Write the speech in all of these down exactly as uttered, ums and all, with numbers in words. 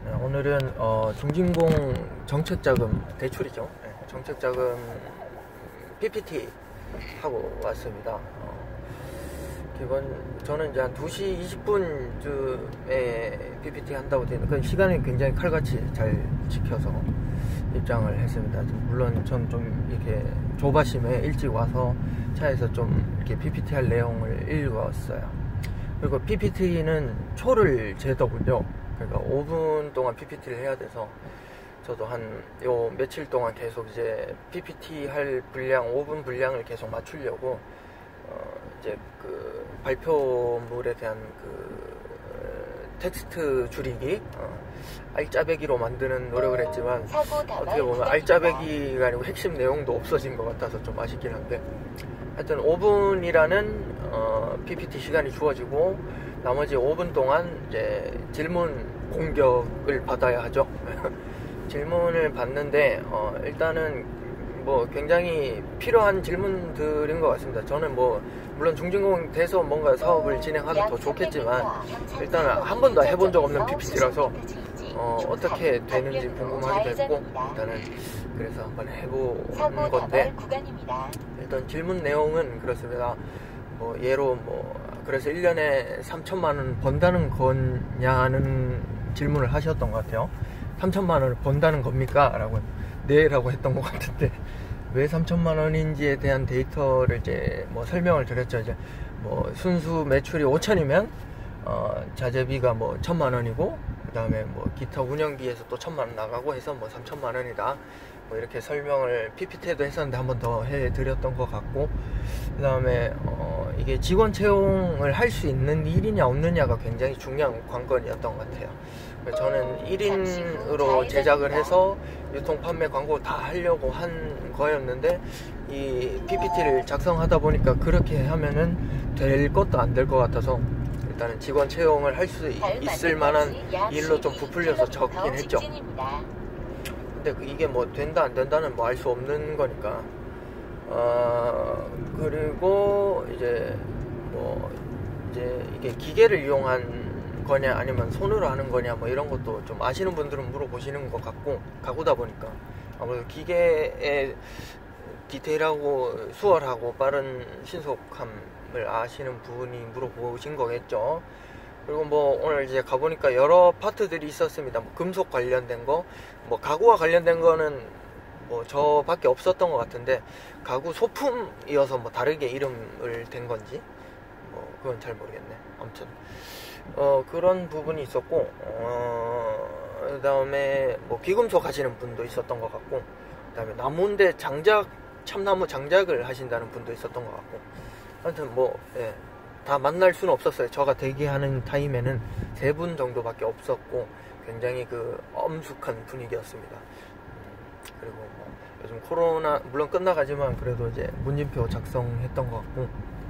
네, 오늘은 어, 중진공 정책자금 대출이죠. 네, 정책자금 피피티 하고 왔습니다. 어, 기본 저는 이제 한 두 시 이십 분쯤에 피피티 한다고 되는 그 시간이 굉장히 칼같이 잘 지켜서 입장을 했습니다. 물론 전 좀 이렇게 조바심에 일찍 와서 차에서 좀 이렇게 피피티 할 내용을 읽었어요. 그리고 피피티는 초를 재더군요. 그러니까 오 분 동안 피피티를 해야 돼서 저도 한 요 며칠 동안 계속 이제 피피티 할 분량 오 분 분량을 계속 맞추려고 어 이제 그 발표물에 대한 그 텍스트 줄이기 어 알짜배기로 만드는 노력을 했지만 어떻게 보면 알짜배기가 아니고 핵심 내용도 없어진 것 같아서 좀 아쉽긴 한데, 하여튼 오 분이라는 어 피피티 시간이 주어지고 나머지 오 분 동안 이제 질문 공격을 받아야 하죠. 질문을 받는데 어 일단은 뭐 굉장히 필요한 질문들인 것 같습니다. 저는 뭐 물론 중진공 돼서 뭔가 사업을 진행하면 더 좋겠지만 일단은 한 번도 해본 적 없는 피피티라서 어 어떻게 되는지 궁금하기도 했고, 일단은 그래서 한번 해본 건데, 일단 질문 내용은 그렇습니다. 뭐 예로 뭐 그래서 일 년에 삼천만 원 번다는 거냐는 질문을 하셨던 것 같아요. 삼천만 원을 번다는 겁니까? 라고 네 라고 했던 것 같은데, 왜 삼천만 원인지에 대한 데이터를 이제 뭐 설명을 드렸죠. 이제 뭐 순수 매출이 오천이면 어 자재비가 뭐 천만 원이고 그 다음에 뭐 기타 운영비에서 또 천만 원 나가고 해서 뭐 삼천만 원이다 뭐 이렇게 설명을 피피티에도 했었는데 한 번 더 해드렸던 것 같고, 그 다음에 어 이게 직원 채용을 할 수 있는 일이냐 없느냐가 굉장히 중요한 관건이었던 것 같아요. 저는 일 인으로 제작을 해서 유통 판매 광고 다 하려고 한 거였는데, 이 피피티를 작성하다 보니까 그렇게 하면은 될 것도 안 될 것 같아서 일단은 직원 채용을 할 수 있을 만한 일로 좀 부풀려서 적긴 했죠. 근데 이게 뭐 된다 안 된다는 뭐 알 수 없는 거니까. 어 그리고 이제 뭐 이제 이게 기계를 이용한 거냐 아니면 손으로 하는 거냐 뭐 이런 것도 좀 아시는 분들은 물어보시는 것 같고, 가구다 보니까 아무래도 기계의 디테일하고 수월하고 빠른 신속함을 아시는 분이 물어보신 거겠죠. 그리고 뭐 오늘 이제 가보니까 여러 파트들이 있었습니다. 뭐 금속 관련된 거, 뭐 가구와 관련된 거는 뭐 저밖에 없었던 것 같은데, 가구 소품이어서 뭐 다르게 이름을 댄 건지 뭐 그건 잘 모르겠네. 아무튼 어 그런 부분이 있었고, 어 그다음에 뭐 비금속 하시는 분도 있었던 것 같고, 그다음에 나무인데 장작, 참나무 장작을 하신다는 분도 있었던 것 같고, 아무튼 뭐 예, 다 만날 수는 없었어요. 저가 대기하는 타임에는 세 분 정도밖에 없었고 굉장히 그 엄숙한 분위기였습니다. 음, 그리고 뭐 요즘 코로나 물론 끝나가지만 그래도 이제 문진표 작성했던 것 같고,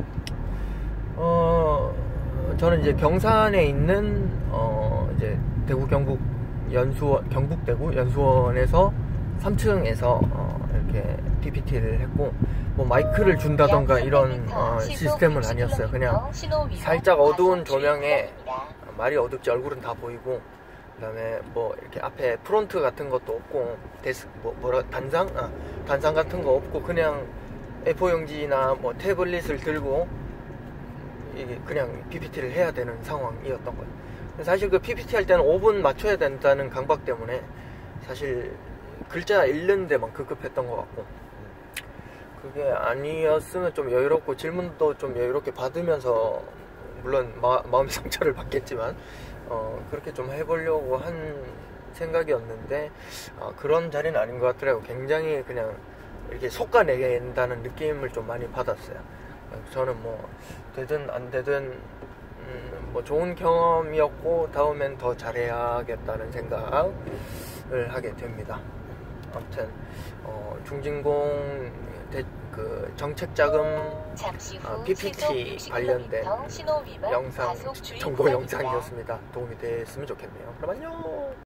어 저는 이제 경산에 있는 어 이제 대구 경북 연수원 경북대구 연수원에서 삼 층에서 어 이렇게 피피티를 했고, 뭐 마이크를 준다던가 이런 어 시스템은 아니었어요. 그냥 살짝 어두운 조명에 말이 어둡지 얼굴은 다 보이고, 그 다음에 뭐 이렇게 앞에 프론트 같은 것도 없고 데스 뭐 뭐라 단상 아, 단상 같은 거 없고 그냥 에이포 용지나 뭐 태블릿을 들고 이게 그냥 피피티를 해야 되는 상황이었던 거예요. 사실 그 피피티 할 때는 오 분 맞춰야 된다는 강박 때문에 사실 글자 읽는 데만 급급했던 것 같고, 그게 아니었으면 좀 여유롭고 질문도 좀 여유롭게 받으면서, 물론 마, 마음의 상처를 받겠지만 어, 그렇게 좀 해보려고 한 생각이었는데 어, 그런 자리는 아닌 것 같더라고요. 굉장히 그냥 이렇게 솎아낸다는 느낌을 좀 많이 받았어요. 저는 뭐 되든 안 되든 음, 뭐 좋은 경험이었고 다음엔 더 잘해야겠다는 생각을 하게 됩니다. 아무튼 어, 중진공 대, 그 정책자금 어, 피피티 관련된 영상 정보 영상이었습니다. 도움이 됐으면 좋겠네요. 그럼 안녕.